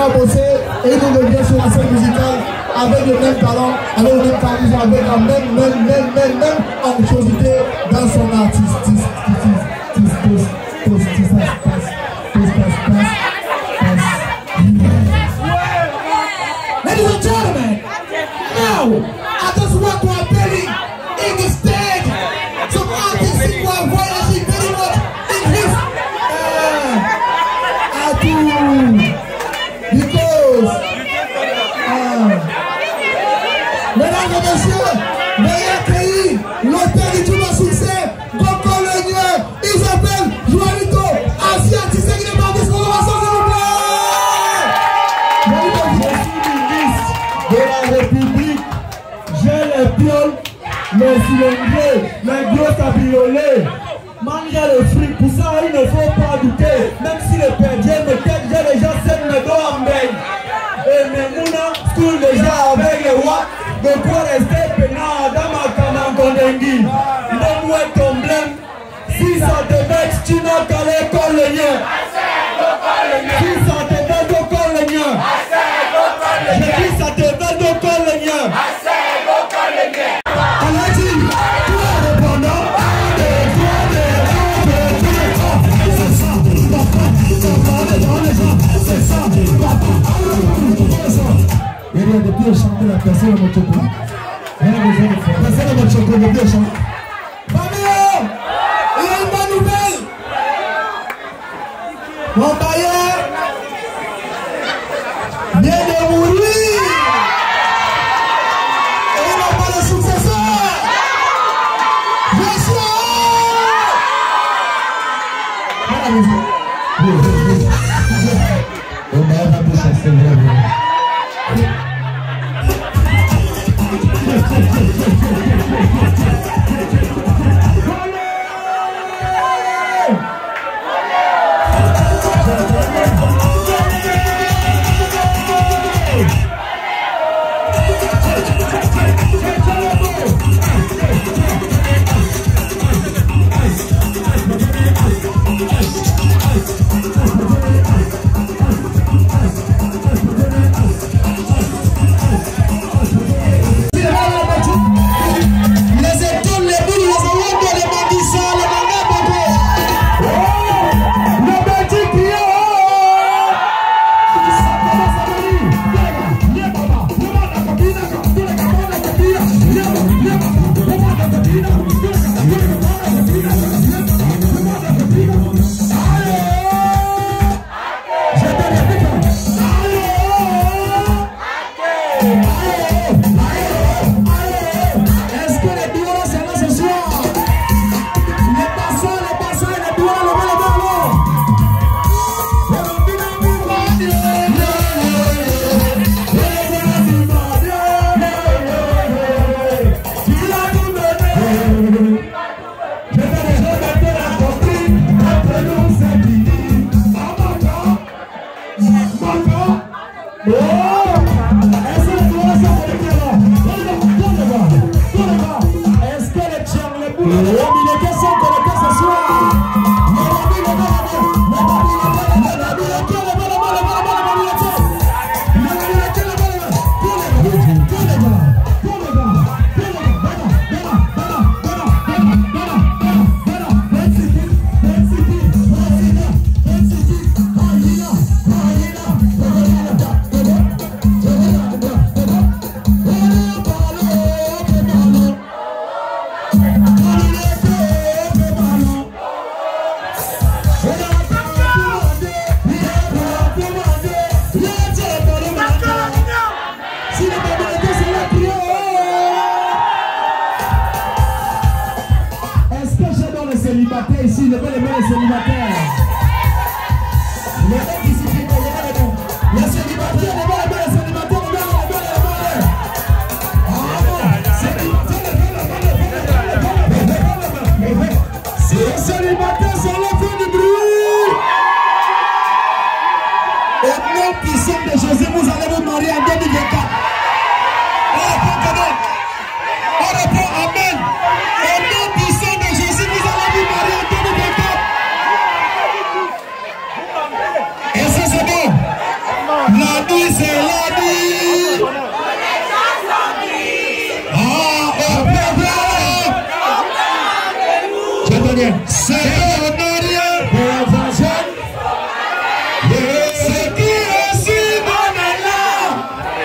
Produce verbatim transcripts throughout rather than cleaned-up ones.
a bossé et il nous revient sur la scène musicale avec le même talent, avec le même charisme, avec la même, même, même, même, même anxiosité dans son artiste. Ladies and gentlemen, now I just want to appeal in the stage some artists who are voyaging very much in his uh, attitude because uh, mesdames et messieurs, veuillez accueillir l'auteur du tout de succès, Coco Legnier, il s'appelle Joanito Asiati, c'est qui est parti sur l'ovation, s'il vous plaît. De la République, j'ai les pioles, les cylindrés, les gros cabriolets. Manger le fric, pour ça il ne faut pas douter. Même si le perdien me tête, j'ai déjà sept mes dos en baigne. Et mes mouna, school déjà avec les watts. De quoi rester peinard dans ma canon condengui. Donne-moi ton blême. Si ça te vexe, tu n'as qu'à l'école le lien. Si ça te vexe, go colle le lien. Je dis ça te vexe, go colle le lien. On a dit, tout en répondant à des fois des gens, c'est ça, papa, papa, les gens, les gens, c'est ça, papa, il y a des pieds chanter la personne à mon chocolat. Il y a des gens qui font personne à mon chocolat, des pieds chanter. Famille, il y a une bonne nouvelle. Mon bailleur vient de mourir. Et il n'a pas de successeur. Bien sûr. On va pas chasser vraiment. Célibataire ici, levez les mains les célibataires. Les gens qui s'y font, levez les mains. Les célibataires, levez les mains, les célibataires, levez les mains, levez les mains. Ah bon, célibataires, levez les mains, levez les mains. Si les célibataires sont là, faites du bruit. Au nom puissant de Jésus, vous allez vous marier en deux mille vingt-quatre. On répond comment? On répond Amen. Au nom puissant de Jésus, vous allez vous marier en deux mille vingt-quatre. Et ça c'est bon. La nuit, c'est la nuit. Ah, au peuple. J'entends bien. C'est honoré pour la jeune. C'est qui est si bon là.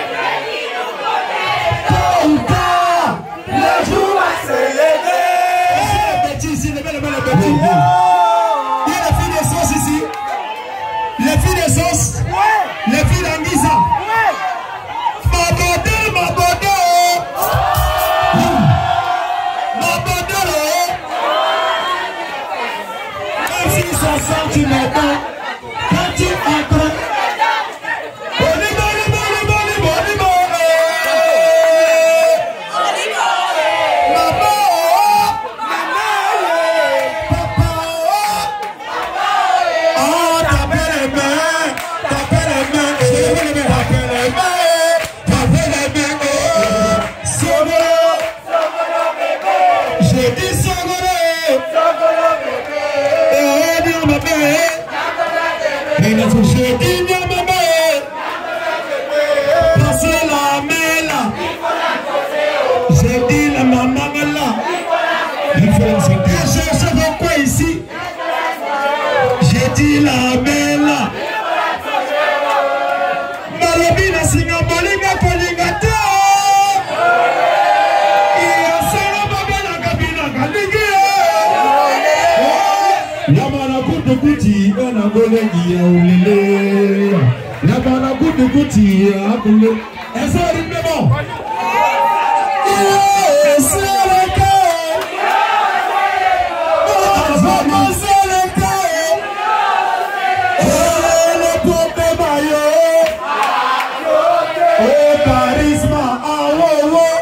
Tôt ou tard, le jour va se lever. Les petits ici, les belles, les petits. Il y a les filles de sauce ici. Les filles de sauce. Les filles d'Anguissa. Ma bodé, ma bodé. Ma bodé. Même si ça sent, tu m'attends. Quand tu entres. Boni, boni, boni, boni, boni, boni. Maman. Papa. Oh, tapez les mains. Tapez les mains. Tapez les mains. Tapez les mains. Oh. Sogolo. J'ai dit Sogolo. Eh, bien ma bébé. Et la j'ai dit bien ma bébé. Passez la main là. J'ai dit la maman là. Il faut l'insulter. Je cherche pourquoi ici. J'ai dit la main là. Malobina singa bolinga kolinga te. Iya sala babela kabila kaligi. Yamana kudu kuti ena golengi ya ulile. Yamana kudu kuti ya akule. Eso rimbe bon. Iya seleka. Vamos seleka. Le pope mayo. Oh charisme, ah oh oh.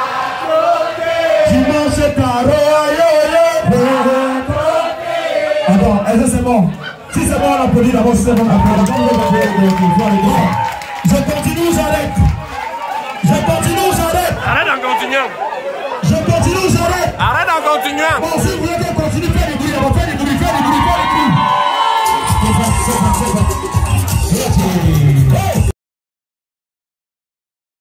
Dimanche caro, ayo yo. Attends, est-ce que c'est bon? Si c'est bon, on applaudit d'abord, si c'est bon, on applaudit. Je continue ou j'arrête? Je continue ou j'arrête? Arrête en continuant. Je continue ou j'arrête? Arrête en continuant. Bon, si vous voulez que